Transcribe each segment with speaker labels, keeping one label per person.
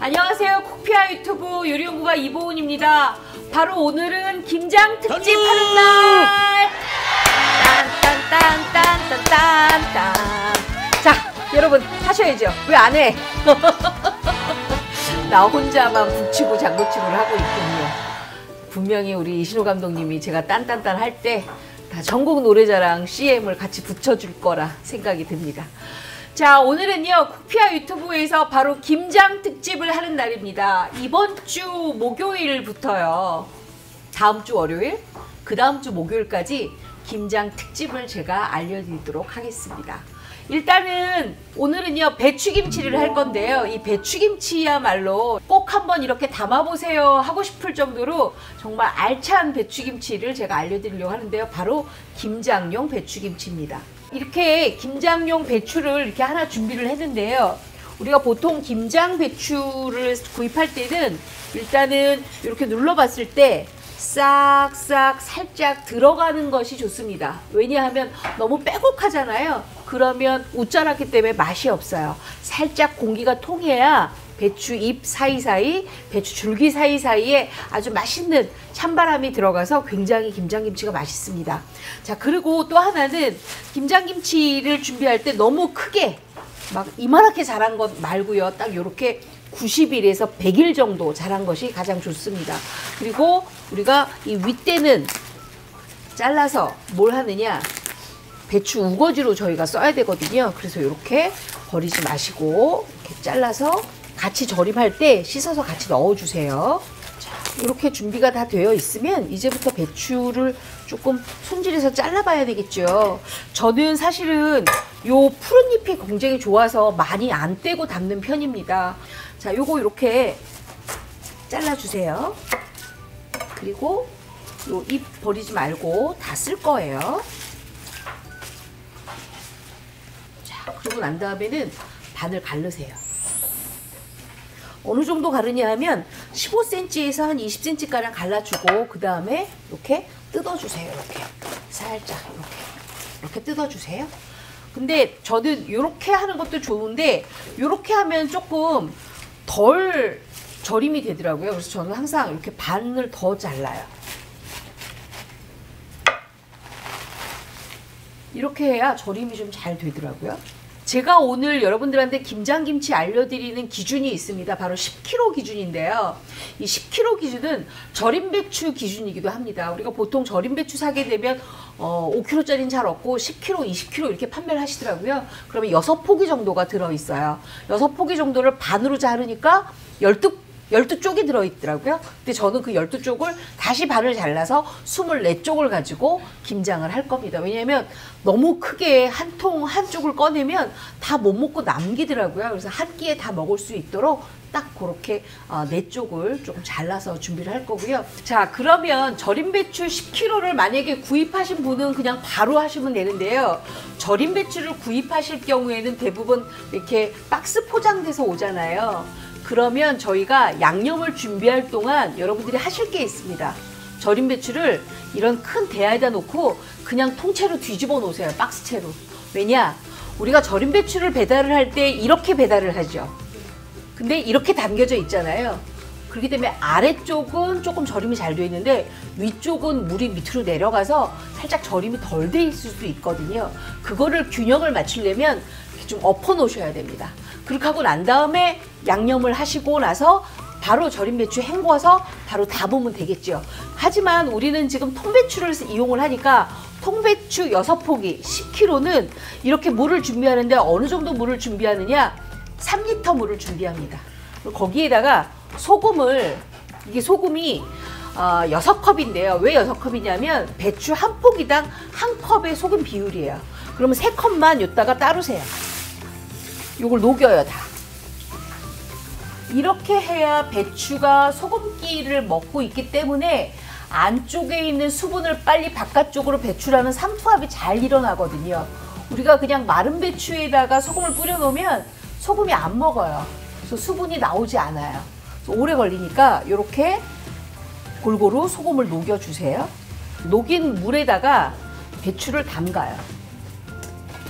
Speaker 1: 안녕하세요. 쿠키야 유튜브 요리연구가 이보은입니다. 바로 오늘은 김장 특집 하는 날. 딴딴딴딴딴딴딴. 자, 여러분 하셔야죠. 왜 안 해? 나 혼자만 북치고 장구치고를 하고 있군요. 분명히 우리 이신호 감독님이 제가 딴딴딴 할 때 다 전국 노래자랑 CM을 같이 붙여줄 거라 생각이 듭니다. 자, 오늘은요 쿠키야 유튜브에서 바로 김장 특집을 하는 날입니다. 이번 주 목요일부터요 다음 주 월요일, 그 다음 주 목요일까지 김장 특집을 제가 알려드리도록 하겠습니다. 일단은 오늘은요 배추김치를 할 건데요, 이 배추김치야말로 꼭 한번 이렇게 담아보세요 하고 싶을 정도로 정말 알찬 배추김치를 제가 알려드리려고 하는데요, 바로 김장용 배추김치입니다. 이렇게 김장용 배추를 이렇게 하나 준비를 했는데요, 우리가 보통 김장 배추를 구입할 때는 일단은 이렇게 눌러봤을 때 싹싹 살짝 들어가는 것이 좋습니다. 왜냐하면 너무 빼곡하잖아요. 그러면 웃자랐기 때문에 맛이 없어요. 살짝 공기가 통해야 배추 잎 사이사이, 배추 줄기 사이사이에 아주 맛있는 찬바람이 들어가서 굉장히 김장김치가 맛있습니다. 자, 그리고 또 하나는 김장김치를 준비할 때 너무 크게 막 이만하게 자란 것 말고요, 딱 요렇게 90일에서 100일 정도 자란 것이 가장 좋습니다. 그리고 우리가 이 윗대는 잘라서 뭘 하느냐, 배추 우거지로 저희가 써야 되거든요. 그래서 이렇게 버리지 마시고 이렇게 잘라서 같이 절임할 때 씻어서 같이 넣어주세요. 자, 이렇게 준비가 다 되어 있으면 이제부터 배추를 조금 손질해서 잘라봐야 되겠죠. 저는 사실은 요 푸른 잎이 굉장히 좋아서 많이 안 떼고 담는 편입니다. 자, 요거 이렇게 잘라주세요. 그리고 요 잎 버리지 말고 다 쓸 거예요. 자, 그러고 난 다음에는 반을 가르세요. 어느 정도 가르냐 하면 15cm에서 한 20cm가량 갈라주고 그 다음에 이렇게 뜯어주세요. 이렇게 살짝 이렇게 뜯어주세요. 근데 저는 이렇게 하는 것도 좋은데 이렇게 하면 조금 덜 절임이 되더라고요. 그래서 저는 항상 이렇게 반을 더 잘라요. 이렇게 해야 절임이 좀 잘 되더라고요. 제가 오늘 여러분들한테 김장김치 알려드리는 기준이 있습니다. 바로 10kg 기준인데요. 이 10kg 기준은 절임배추 기준이기도 합니다. 우리가 보통 절임배추 사게 되면 5kg짜리는 잘 없고 10kg, 20kg 이렇게 판매를 하시더라고요. 그러면 6포기 정도가 들어있어요. 6포기 정도를 반으로 자르니까 12쪽이 들어있더라고요. 근데 저는 그 12쪽을 다시 반을 잘라서 24쪽을 가지고 김장을 할 겁니다. 왜냐면 너무 크게 한 통 한쪽을 꺼내면 다 못 먹고 남기더라고요. 그래서 한 끼에 다 먹을 수 있도록 딱 그렇게 4쪽을 조금 잘라서 준비를 할 거고요. 자, 그러면 절임배추 10kg를 만약에 구입하신 분은 그냥 바로 하시면 되는데요, 절임배추를 구입하실 경우에는 대부분 이렇게 박스 포장돼서 오잖아요. 그러면 저희가 양념을 준비할 동안 여러분들이 하실 게 있습니다. 절임배추를 이런 큰 대야에다 놓고 그냥 통째로 뒤집어 놓으세요. 박스채로. 왜냐? 우리가 절임배추를 배달을 할 때 이렇게 배달을 하죠. 근데 이렇게 담겨져 있잖아요. 그렇기 때문에 아래쪽은 조금 절임이 잘 되어 있는데 위쪽은 물이 밑으로 내려가서 살짝 절임이 덜 돼 있을 수도 있거든요. 그거를 균형을 맞추려면 좀 엎어 놓으셔야 됩니다. 그렇게 하고 난 다음에 양념을 하시고 나서 바로 절임배추 헹궈서 바로 담으면 되겠죠. 하지만 우리는 지금 통배추를 이용을 하니까 통배추 6포기 10kg는 이렇게 물을 준비하는데 어느 정도 물을 준비하느냐, 3리터 물을 준비합니다. 거기에다가 소금을, 이게 소금이 6컵인데요. 왜 6컵이냐면 배추 한 포기당 한 컵의 소금 비율이에요. 그러면 3컵만 여기다가 따르세요. 요걸 녹여요, 다. 이렇게 해야 배추가 소금기를 먹고 있기 때문에 안쪽에 있는 수분을 빨리 바깥쪽으로 배출하는 삼투압이 잘 일어나거든요. 우리가 그냥 마른 배추에다가 소금을 뿌려 놓으면 소금이 안 먹어요. 그래서 수분이 나오지 않아요. 그래서 오래 걸리니까 이렇게 골고루 소금을 녹여주세요. 녹인 물에다가 배추를 담가요.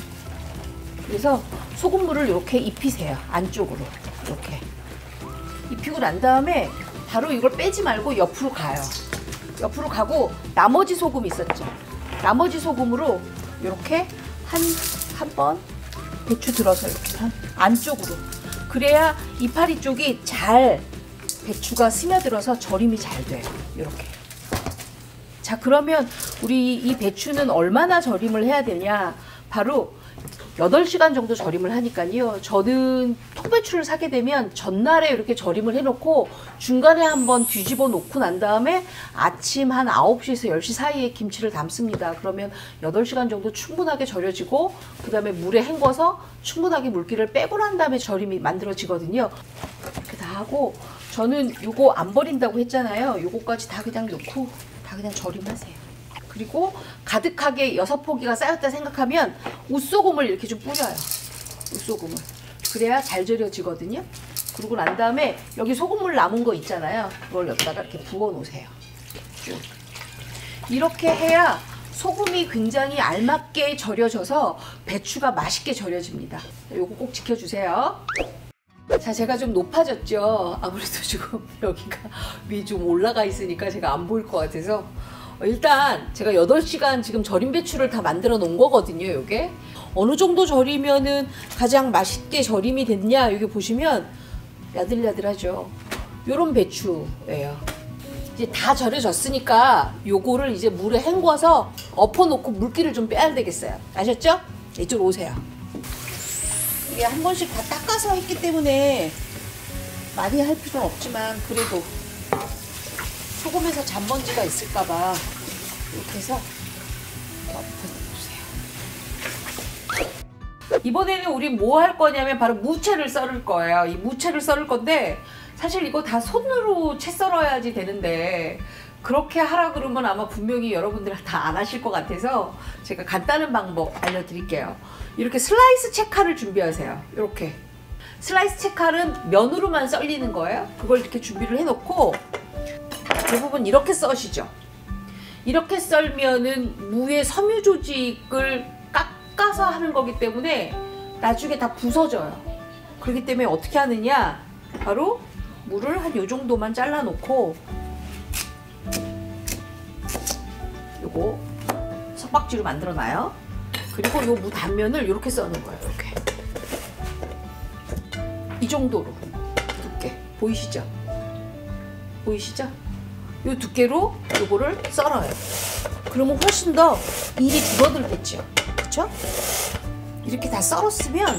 Speaker 1: 그래서 소금물을 이렇게 입히세요. 안쪽으로 이렇게 입히고 난 다음에 바로 이걸 빼지 말고 옆으로 가요. 옆으로 가고 나머지 소금 있었죠. 나머지 소금으로 이렇게 한 번 배추 들어서 이렇게 안쪽으로. 그래야 이파리 쪽이 잘 배추가 스며들어서 절임이 잘 돼요. 이렇게. 자, 그러면 우리 이 배추는 얼마나 절임을 해야 되냐? 바로 8시간 정도 절임을 하니까요. 저는 통배추를 사게 되면 전날에 이렇게 절임을 해놓고 중간에 한번 뒤집어 놓고 난 다음에 아침 한 9시에서 10시 사이에 김치를 담습니다. 그러면 8시간 정도 충분하게 절여지고 그 다음에 물에 헹궈서 충분하게 물기를 빼고 난 다음에 절임이 만들어지거든요. 이렇게 다 하고 저는 요거 안 버린다고 했잖아요. 요거까지 다 그냥 넣고 다 그냥 절임하세요. 그리고 가득하게 6포기가 쌓였다 생각하면 웃소금을 이렇게 좀 뿌려요. 웃소금을. 그래야 잘 절여지거든요. 그러고 난 다음에 여기 소금물 남은 거 있잖아요. 그걸 여기다가 이렇게 부어 놓으세요. 쭉. 이렇게 해야 소금이 굉장히 알맞게 절여져서 배추가 맛있게 절여집니다. 요거 꼭 지켜주세요. 자, 제가 좀 높아졌죠. 아무래도 지금 여기가 위 좀 올라가 있으니까 제가 안 보일 것 같아서 일단 제가 8시간 지금 절임 배추를 다 만들어 놓은 거거든요. 요게 어느 정도 절이면은 가장 맛있게 절임이 됐냐, 여기 보시면 야들야들하죠. 요런 배추예요. 이제 다 절여졌으니까 요거를 이제 물에 헹궈서 엎어놓고 물기를 좀 빼야 되겠어요. 아셨죠? 이쪽으로 오세요. 이게 한 번씩 다 닦아서 했기 때문에 많이 할 필요는 없지만 그래도 소금에서 잔먼지가 있을까봐 이렇게 해서 엎어놓으세요. 이번에는 우리 뭐 할 거냐면 바로 무채를 썰을 거예요. 이 무채를 썰을 건데 사실 이거 다 손으로 채 썰어야지 되는데 그렇게 하라 그러면 아마 분명히 여러분들 다 안 하실 것 같아서 제가 간단한 방법 알려드릴게요. 이렇게 슬라이스 채칼을 준비하세요. 이렇게 슬라이스 채칼은 면으로만 썰리는 거예요. 그걸 이렇게 준비를 해놓고 대부분 이렇게 써시죠. 이렇게 썰면은 무의 섬유 조직을 깎아서 하는 거기 때문에 나중에 다 부서져요. 그렇기 때문에 어떻게 하느냐, 바로 무를 한 요 정도만 잘라 놓고 요거 석박지로 만들어 놔요. 그리고 요 무 단면을 이렇게 써는 거예요. 이렇게 이 정도로 두께 보이시죠? 보이시죠? 요 두께로 요거를 썰어요. 그러면 훨씬 더 일이 줄어들겠죠. 그쵸? 이렇게 다 썰었으면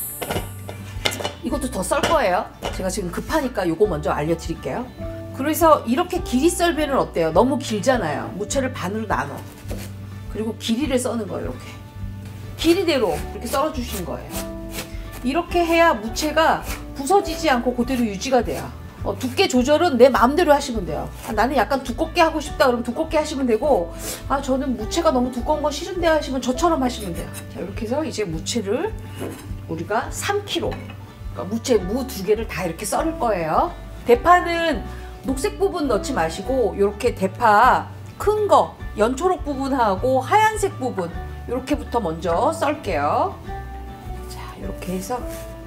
Speaker 1: 이것도 더 썰 거예요. 제가 지금 급하니까 요거 먼저 알려드릴게요. 그래서 이렇게 길이 썰면 어때요? 너무 길잖아요. 무채를 반으로 나눠. 그리고 길이를 써는 거예요. 이렇게 길이대로 이렇게 썰어 주시는 거예요. 이렇게 해야 무채가 부서지지 않고 그대로 유지가 돼요. 두께 조절은 내 마음대로 하시면 돼요. 나는 약간 두껍게 하고 싶다 그러면 두껍게 하시면 되고, 저는 무채가 너무 두꺼운 거 싫은데 하시면 저처럼 하시면 돼요. 자, 이렇게 해서 이제 무채를 우리가 3kg, 그러니까 무채 무 2개를 다 이렇게 썰을 거예요. 대파는 녹색 부분 넣지 마시고 이렇게 대파 큰 거 연초록 부분하고 하얀색 부분 이렇게부터 먼저 썰게요. 자, 이렇게 해서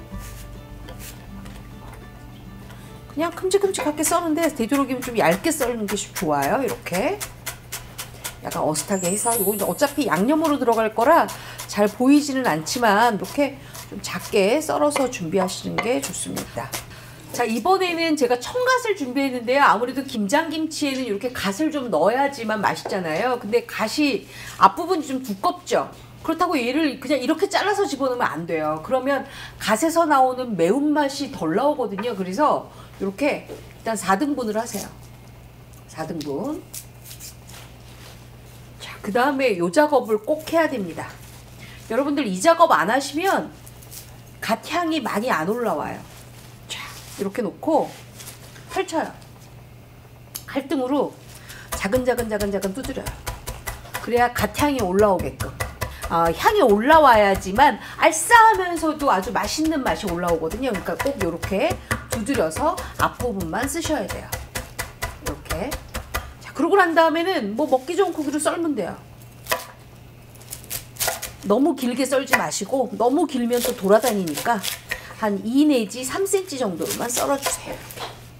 Speaker 1: 그냥 큼직큼직하게 써는데 되도록이면 좀 얇게 썰는 게 좋아요. 이렇게 약간 어슷하게 해서, 이거 어차피 양념으로 들어갈 거라 잘 보이지는 않지만 이렇게 좀 작게 썰어서 준비하시는 게 좋습니다. 자, 이번에는 제가 청갓을 준비했는데요. 아무래도 김장김치에는 이렇게 갓을 좀 넣어야지만 맛있잖아요. 근데 갓이 앞부분이 좀 두껍죠. 그렇다고 얘를 그냥 이렇게 잘라서 집어넣으면 안 돼요. 그러면 갓에서 나오는 매운맛이 덜 나오거든요. 그래서 이렇게 일단 4등분을 하세요. 4등분. 자, 그 다음에 이 작업을 꼭 해야 됩니다. 여러분들 이 작업 안 하시면 갓 향이 많이 안 올라와요. 자, 이렇게 놓고 펼쳐요. 칼등으로 자근자근 두드려요. 그래야 갓 향이 올라오게끔. 향이 올라와야지만 알싸하면서도 아주 맛있는 맛이 올라오거든요. 그러니까 꼭 이렇게 두드려서 앞부분만 쓰셔야 돼요. 이렇게. 자, 그러고 난 다음에는 뭐 먹기 좋은 크기로 썰면 돼요. 너무 길게 썰지 마시고, 너무 길면 또 돌아다니니까 한 2 내지 3cm 정도로만 썰어주세요. 이렇게.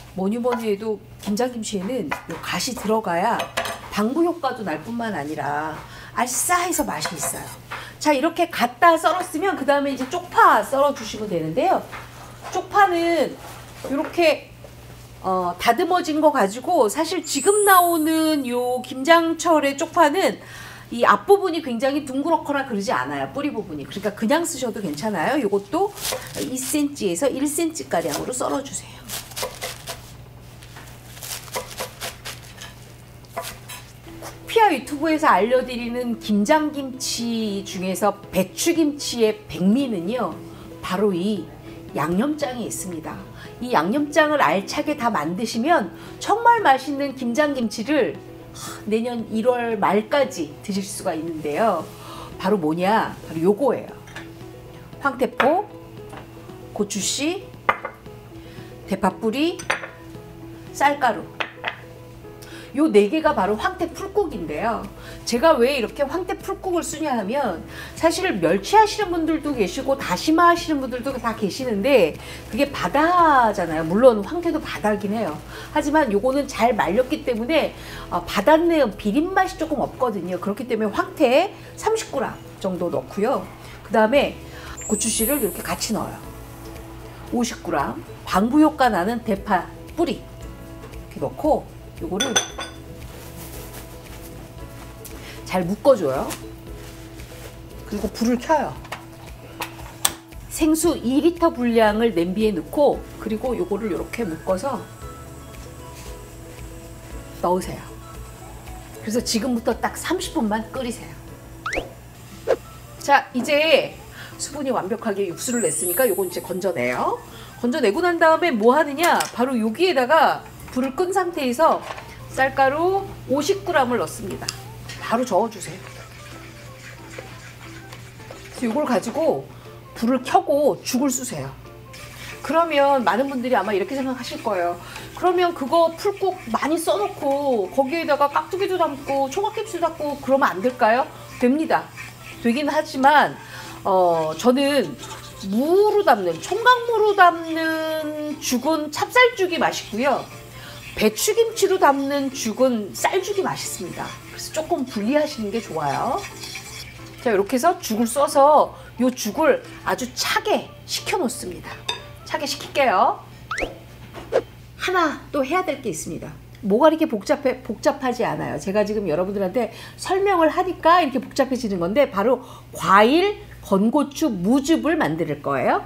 Speaker 1: 뭐니 해도 김장김치에는 요 갓이 들어가야 방부 효과도 날 뿐만 아니라 알싸해서 맛이 있어요. 자, 이렇게 갓다 썰었으면 그 다음에 이제 쪽파 썰어 주시면 되는데요. 쪽파는 이렇게 다듬어진 거 가지고, 사실 지금 나오는 요 김장철의 쪽파는 이 앞부분이 굉장히 둥그렇거나 그러지 않아요. 뿌리 부분이. 그러니까 그냥 쓰셔도 괜찮아요. 요것도 2cm에서 1cm 가량으로 썰어 주세요. 쿠피아 유튜브에서 알려드리는 김장김치 중에서 배추김치의 백미는요, 바로 이 양념장이 있습니다. 이 양념장을 알차게 다 만드시면 정말 맛있는 김장김치를 내년 1월 말까지 드실 수가 있는데요. 바로 뭐냐? 바로 요거예요. 황태포, 고추씨, 대파뿌리, 쌀가루. 요 4개가 바로 황태풀국인데요. 제가 왜 이렇게 황태풀국을 쓰냐 하면, 사실 멸치 하시는 분들도 계시고 다시마 하시는 분들도 다 계시는데 그게 바다잖아요. 물론 황태도 바다긴 해요. 하지만 요거는 잘 말렸기 때문에 바닷내 비린맛이 조금 없거든요. 그렇기 때문에 황태 30g 정도 넣고요. 그 다음에 고추씨를 이렇게 같이 넣어요. 50g. 방부 효과 나는 대파 뿌리 이렇게 넣고 요거를 잘 묶어줘요. 그리고 불을 켜요. 생수 2리터 분량을 냄비에 넣고, 그리고 요거를 이렇게 묶어서 넣으세요. 그래서 지금부터 딱 30분만 끓이세요. 자, 이제 수분이 완벽하게 육수를 냈으니까 요건 이제 건져내요. 건져내고 난 다음에 뭐 하느냐? 바로 여기에다가 불을 끈 상태에서 쌀가루 50g을 넣습니다. 바로 저어주세요. 그래서 이걸 가지고 불을 켜고 죽을 쑤세요. 그러면 많은 분들이 아마 이렇게 생각하실 거예요. 그러면 그거 풀국 많이 써놓고 거기에다가 깍두기도 담고 총각김치도 담고 그러면 안 될까요? 됩니다. 되긴 하지만 저는 무로 담는, 총각무로 담는 죽은 찹쌀죽이 맛있고요. 배추김치로 담는 죽은 쌀죽이 맛있습니다. 그래서 조금 분리하시는 게 좋아요. 자, 이렇게 해서 죽을 써서 이 죽을 아주 차게 식혀 놓습니다. 차게 식힐게요. 하나 또 해야 될 게 있습니다. 뭐가 이렇게 복잡하지 않아요. 제가 지금 여러분들한테 설명을 하니까 이렇게 복잡해지는 건데, 바로 과일 건고추 무즙을 만들 거예요.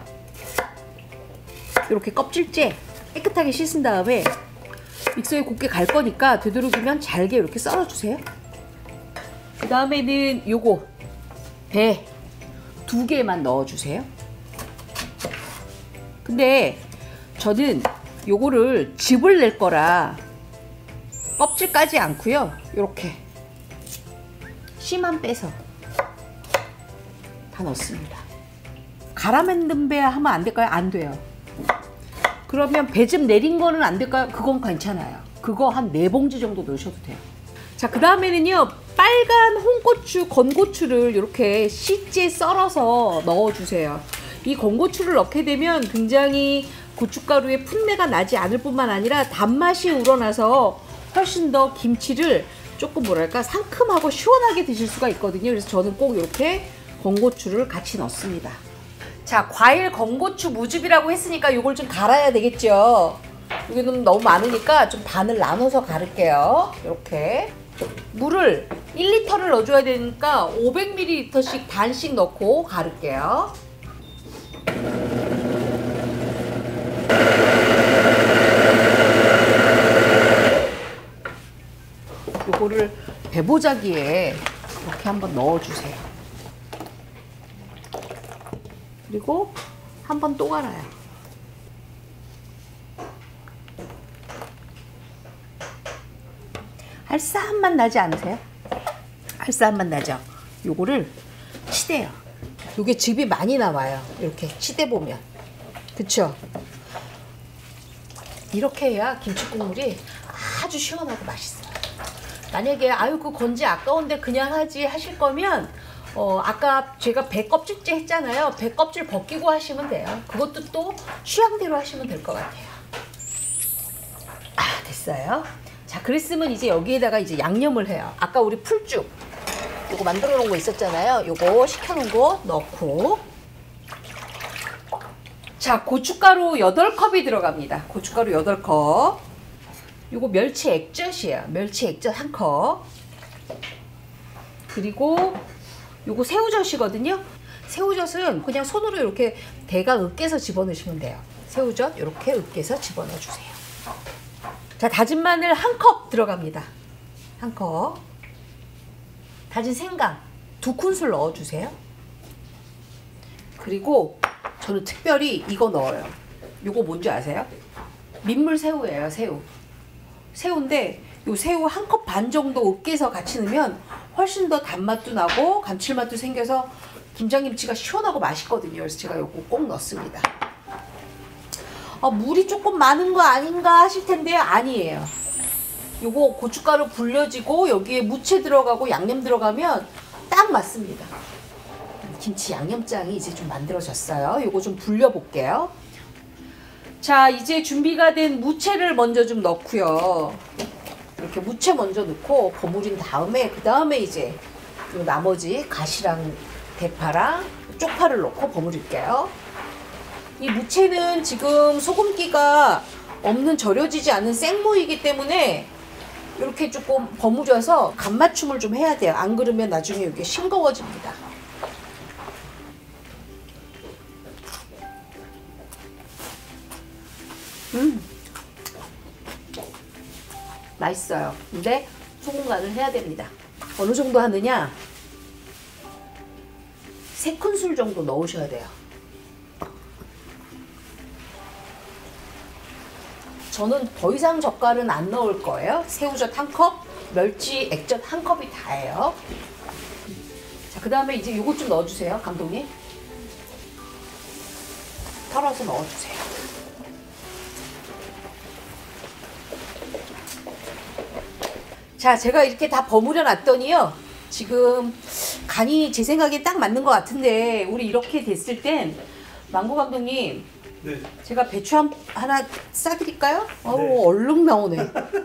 Speaker 1: 이렇게 껍질째 깨끗하게 씻은 다음에 믹서에 곱게 갈 거니까 되도록이면 잘게 이렇게 썰어주세요. 그 다음에는 요거 배 2개만 넣어주세요. 근데 저는 요거를 즙을 낼 거라 껍질 까지 않고요. 요렇게 씨만 빼서 다 넣습니다. 갈아 만든 배 하면 안 될까요? 안 돼요. 그러면 배즙 내린 거는 안 될까요? 그건 괜찮아요. 그거 한 4봉지 정도 넣으셔도 돼요. 자, 그 다음에는요, 빨간 홍고추, 건고추를 이렇게 씨째 썰어서 넣어주세요. 이 건고추를 넣게 되면 굉장히 고춧가루의 풋내가 나지 않을 뿐만 아니라 단맛이 우러나서 훨씬 더 김치를 조금 뭐랄까 상큼하고 시원하게 드실 수가 있거든요. 그래서 저는 꼭 이렇게 건고추를 같이 넣습니다. 자, 과일 건고추 무즙이라고 했으니까 이걸 좀 갈아야 되겠죠. 이게 너무 많으니까 좀 반을 나눠서 갈을게요. 이렇게 물을 1리터를 넣어줘야 되니까 500ml씩 반씩 넣고 갈을게요. 요거를 배보자기에 이렇게 한번 넣어주세요. 그리고 한 번 또 갈아요. 알싸한 맛 나지 않으세요? 알싸한 맛 나죠? 요거를 치대요. 요게 즙이 많이 나와요. 이렇게 치대 보면. 그쵸? 이렇게 해야 김치 국물이 아주 시원하고 맛있어요. 만약에 아유 그 건지 아까운데 그냥 하지 하실 거면 아까 제가 배 껍질째 했잖아요. 배 껍질 벗기고 하시면 돼요. 그것도 또 취향대로 하시면 될 것 같아요. 맛있어요. 자, 그랬으면 이제 여기에다가 이제 양념을 해요. 아까 우리 풀죽 요거 만들어 놓은 거 있었잖아요. 요거 식혀놓은 거 넣고, 자, 고춧가루 8컵이 들어갑니다. 고춧가루 8컵. 요거 멸치 액젓이에요. 멸치 액젓 1컵. 그리고 요거 새우젓이거든요. 새우젓은 그냥 손으로 이렇게 대강 으깨서 집어넣으시면 돼요. 새우젓 이렇게 으깨서 집어넣어 주세요. 자, 다진 마늘 1컵 들어갑니다. 1컵. 다진 생강 2큰술 넣어주세요. 그리고 저는 특별히 이거 넣어요. 요거 뭔지 아세요? 민물새우예요. 새우인데 요 새우 1컵 반 정도 으깨서 같이 넣으면 훨씬 더 단맛도 나고 감칠맛도 생겨서 김장김치가 시원하고 맛있거든요. 그래서 제가 요거 꼭 넣습니다. 물이 조금 많은 거 아닌가 하실 텐데요. 아니에요. 요거 고춧가루 불려지고 여기에 무채 들어가고 양념 들어가면 딱 맞습니다. 김치 양념장이 이제 좀 만들어졌어요. 요거 좀 불려 볼게요. 자, 이제 준비가 된 무채를 먼저 좀 넣고요. 이렇게 무채 먼저 넣고 버무린 다음에 그 다음에 이제 요 나머지 가시랑 대파랑 쪽파를 넣고 버무릴게요. 이 무채는 지금 소금기가 없는 절여지지 않은 생무이기 때문에 이렇게 조금 버무려서 간맞춤을 좀 해야 돼요. 안 그러면 나중에 이게 싱거워집니다. 맛있어요. 근데 소금 간을 해야 됩니다. 어느 정도 하느냐? 3큰술 정도 넣으셔야 돼요. 저는 더 이상 젓갈은 안 넣을 거예요. 새우젓 1컵, 멸치 액젓 1컵이 다예요. 자, 그 다음에 이제 요것 좀 넣어주세요. 감독님. 털어서 넣어주세요. 자, 제가 이렇게 다 버무려 놨더니요. 지금 간이 제 생각에 딱 맞는 것 같은데 우리 이렇게 됐을 땐 망고 감독님, 네. 제가 배추 하나 싸드릴까요? 어우, 네. 얼른 나오네.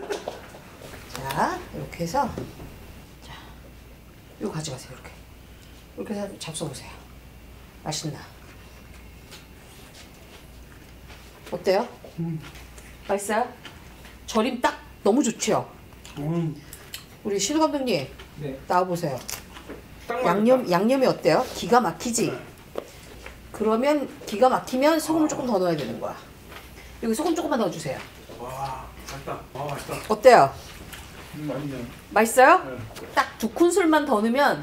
Speaker 1: 자, 이렇게 해서, 자, 이거 가져가세요. 이렇게 해서 잡숴보세요. 맛있나? 어때요? 맛있어요? 절임 딱 너무 좋죠? 우리 신우 감독님, 네. 나와보세요. 양념이 어때요? 기가 막히지? 그러면 기가 막히면 소금을 조금 더 넣어야 되는 거야. 여기 소금 조금만 넣어주세요.
Speaker 2: 와, 맛있다. 와, 맛있다.
Speaker 1: 어때요?
Speaker 2: 맛있네요.
Speaker 1: 맛있어요?
Speaker 2: 네.
Speaker 1: 딱 2큰술만 더 넣으면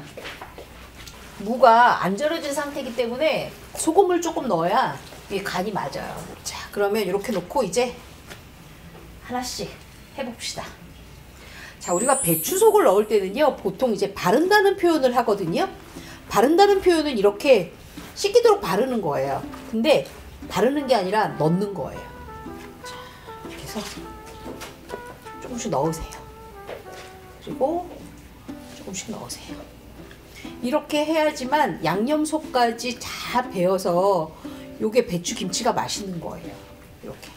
Speaker 1: 무가 안 절여진 상태이기 때문에 소금을 조금 넣어야 이게 간이 맞아요. 자, 그러면 이렇게 놓고 이제 하나씩 해봅시다. 자, 우리가 배추속을 넣을 때는요, 보통 이제 바른다는 표현을 하거든요. 바른다는 표현은 이렇게 씻기도록 바르는 거예요. 근데 바르는 게 아니라 넣는 거예요. 자, 이렇게 해서 조금씩 넣으세요. 그리고 조금씩 넣으세요. 이렇게 해야지만 양념속까지 다 배어서 요게 배추김치가 맛있는 거예요. 이렇게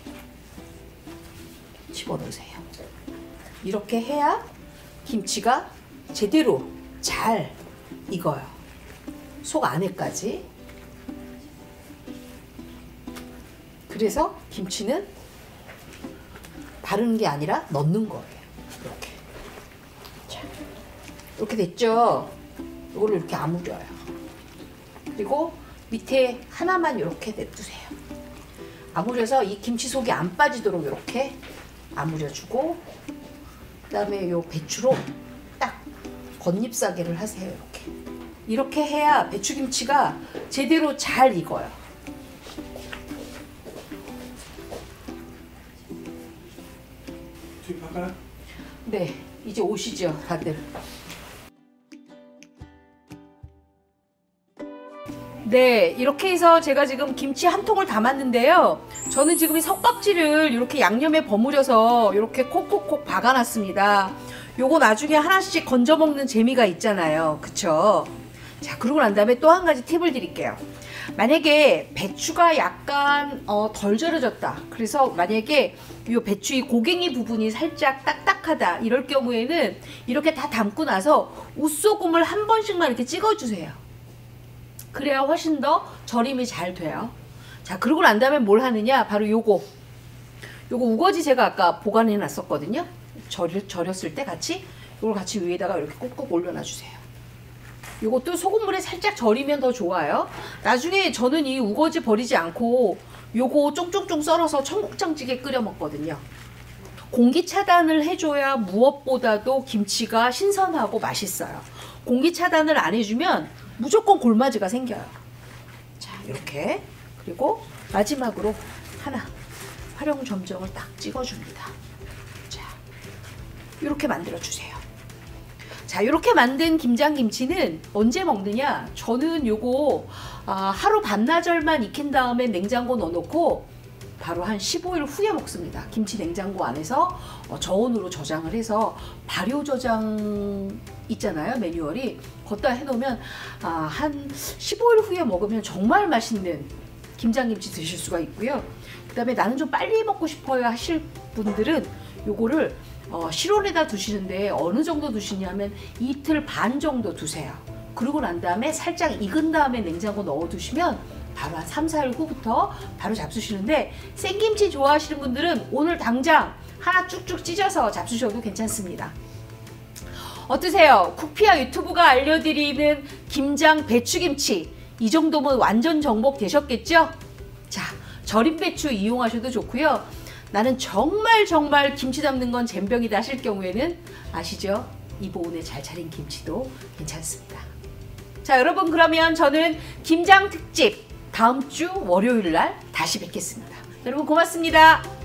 Speaker 1: 집어넣으세요. 이렇게 해야 김치가 제대로 잘 익어요. 속 안에까지. 그래서 김치는 바르는 게 아니라 넣는 거예요. 이렇게. 자, 이렇게 됐죠? 이걸로 이렇게 아무려요. 그리고 밑에 하나만 이렇게 냅두세요. 아무려서 이 김치 속이 안 빠지도록 이렇게 아무려주고, 그 다음에 요 배추로 딱 겉잎사계를 하세요. 이렇게 해야 배추김치가 제대로 잘 익어요.
Speaker 2: 투입할까요?
Speaker 1: 네, 이제 오시죠, 다들. 네, 이렇게 해서 제가 지금 김치 한 통을 담았는데요. 저는 지금 이 석박지를 이렇게 양념에 버무려서 이렇게 콕콕콕 박아놨습니다. 요거 나중에 하나씩 건져 먹는 재미가 있잖아요. 그쵸? 자, 그러고 난 다음에 또 한 가지 팁을 드릴게요. 만약에 배추가 약간 덜 절여졌다. 그래서 만약에 이 배추 이 고갱이 부분이 살짝 딱딱하다. 이럴 경우에는 이렇게 다 담고 나서 웃소금을 한 번씩만 이렇게 찍어주세요. 그래야 훨씬 더 절임이 잘 돼요. 자, 그러고 난 다음에 뭘 하느냐? 바로 요거 우거지 제가 아까 보관해 놨었거든요. 절였을 때 같이 이걸 같이 위에다가 이렇게 꾹꾹 올려놔 주세요. 요것도 소금물에 살짝 절이면 더 좋아요. 나중에 저는 이 우거지 버리지 않고 요거 쫑쫑쫑 썰어서 청국장찌개 끓여 먹거든요. 공기 차단을 해줘야 무엇보다도 김치가 신선하고 맛있어요. 공기 차단을 안 해주면 무조건 골마지가 생겨요. 자, 이렇게. 그리고 마지막으로 하나 활용 점정을 딱 찍어줍니다. 자, 이렇게 만들어 주세요. 자, 이렇게 만든 김장김치는 언제 먹느냐? 저는 요거 하루 반나절만 익힌 다음에 냉장고 넣어놓고 바로 한 15일 후에 먹습니다. 김치 냉장고 안에서 저온으로 저장을 해서 발효 저장 있잖아요, 매뉴얼이. 거기다 해놓으면 한 15일 후에 먹으면 정말 맛있는 김장김치 드실 수가 있고요. 그 다음에 나는 좀 빨리 먹고 싶어요 하실 분들은 요거를 실온에다 두시는데 어느 정도 두시냐면 이틀 반 정도 두세요. 그러고 난 다음에 살짝 익은 다음에 냉장고 넣어 두시면 바로 한 3, 4일 후부터 바로 잡수시는데, 생김치 좋아하시는 분들은 오늘 당장 하나 쭉쭉 찢어서 잡수셔도 괜찮습니다. 어떠세요? 쿡피아 유튜브가 알려드리는 김장 배추김치, 이 정도면 완전 정복 되셨겠죠? 자, 절임 배추 이용하셔도 좋고요. 나는 정말 김치 담는 건 젬병이다 하실 경우에는 아시죠? 이보은의 잘 차린 김치도 괜찮습니다. 자, 여러분, 그러면 저는 김장 특집 다음 주 월요일 날 다시 뵙겠습니다. 여러분 고맙습니다.